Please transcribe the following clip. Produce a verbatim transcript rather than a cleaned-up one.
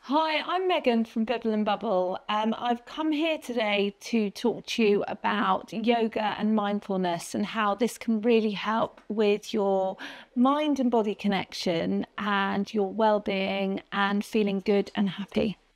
Hi, I'm Megan from Bibble and Bubble. Um, I've come here today to talk to you about yoga and mindfulness and how this can really help with your mind and body connection and your well-being and feeling good and happy.